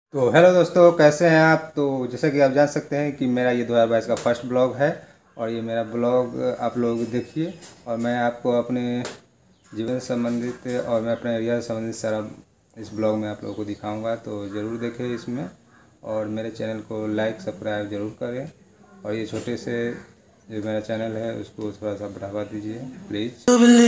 तो हेलो दोस्तों, कैसे हैं आप। तो जैसा कि आप जान सकते हैं कि मेरा ये 2022 का फर्स्ट ब्लॉग है और ये मेरा ब्लॉग आप लोग देखिए। और मैं आपको अपने जीवन से संबंधित और मैं अपने एरिया से संबंधित सारा इस ब्लॉग में आप लोगों को दिखाऊंगा। तो ज़रूर देखें इसमें और मेरे चैनल को लाइक सब्सक्राइब ज़रूर करें। और ये छोटे से जो मेरा चैनल है उसको थोड़ा सा बढ़ावा दीजिए प्लीज़।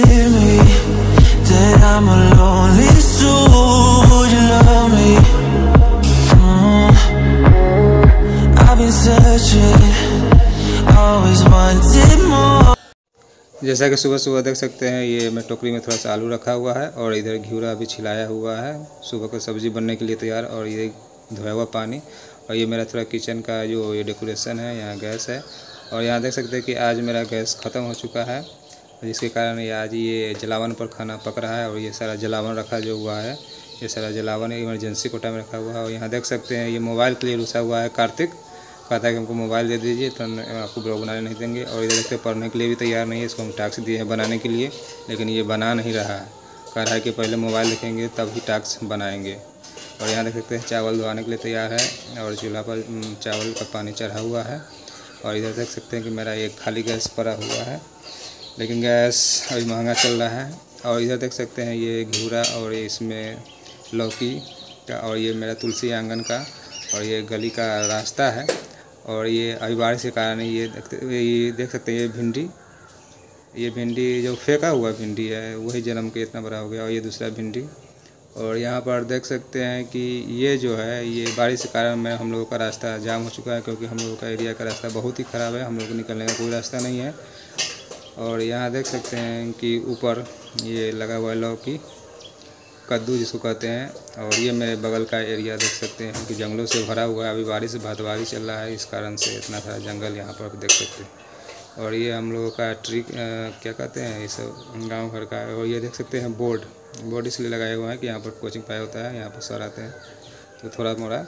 जैसा कि सुबह सुबह देख सकते हैं, ये मैं टोकरी में थोड़ा सा आलू रखा हुआ है और इधर घिउरा भी छिलाया हुआ है सुबह को सब्ज़ी बनने के लिए तैयार। और ये धोया हुआ पानी और ये मेरा थोड़ा किचन का जो ये डेकोरेशन है, यहाँ गैस है। और यहाँ देख सकते हैं कि आज मेरा गैस ख़त्म हो चुका है, जिसके कारण ये आज ये जलावन पर खाना पक रहा है। और ये सारा जलावन रखा जो हुआ है, ये सारा जलावन इमरजेंसी कोटा में रखा हुआ है। और यहाँ देख सकते हैं ये मोबाइल के लिए रुसा हुआ है। कार्तिक कहता है कि हमको मोबाइल दे दीजिए तो आपको ब्लॉग बनाने नहीं देंगे। और इधर देखते पढ़ने के लिए भी तैयार नहीं है, इसको हम टास्क दिए हैं बनाने के लिए, लेकिन ये बना नहीं रहा है। कह रहा है कि पहले मोबाइल देखेंगे तब ही टास्क बनाएंगे। और यहाँ देख सकते हैं चावल धोने के लिए तैयार है और चूल्हा पर चावल का पानी चढ़ा हुआ है। और इधर देख सकते हैं कि मेरा एक खाली गैस पड़ा हुआ है, लेकिन गैस अभी महंगा चल रहा है। और इधर देख सकते हैं ये घिउरा और इसमें लौकी का, और ये मेरा तुलसी आंगन का, और ये गली का रास्ता है। और ये अभी बारिश के कारण ये देख सकते हैं ये भिंडी जो फेंका हुआ भिंडी है वही जन्म के इतना बड़ा हो गया। और ये दूसरा भिंडी। और यहाँ पर देख सकते हैं कि ये जो है ये बारिश के कारण हम लोगों का रास्ता जाम हो चुका है, क्योंकि हम लोगों का एरिया का रास्ता बहुत ही ख़राब है, हम लोग को निकलने का कोई रास्ता नहीं है। और यहाँ देख सकते हैं कि ऊपर ये लगा हुआ है लौकी कद्दू जिसको कहते हैं। और ये मेरे बगल का एरिया देख सकते हैं कि जंगलों से भरा हुआ है। अभी बारिश भातवारी चल रहा है, इस कारण से इतना सारा जंगल यहाँ पर देख सकते हैं। और ये हम लोगों का ट्री क्या कहते हैं, ये सब गांव घर का है। और ये देख सकते हैं बोर्ड इसलिए लगाए हुए हैं कि यहाँ पर कोचिंग पाया होता है, यहाँ पर सर आते हैं तो थोड़ा मोड़ा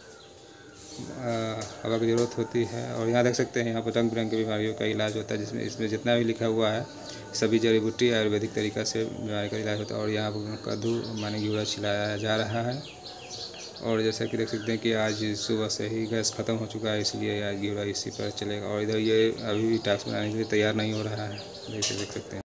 हवा की ज़रूरत होती है। और यहाँ देख सकते हैं यहाँ पर रंग बिरंग की बीमारियों का इलाज होता है, जिसमें इसमें जितना भी लिखा हुआ है सभी जड़ी बूटी आयुर्वेदिक तरीका से बीमारी का इलाज होता है। और यहाँ पर कद्दू माने घिउरा छिलाया जा रहा है। और जैसा कि देख सकते हैं कि आज सुबह से ही गैस ख़त्म हो चुका है, इसलिए आज घिउरा इसी पर चलेगा। और इधर ये अभी भी टास्क बनाने के लिए तैयार नहीं हो रहा है, जैसे देख सकते हैं।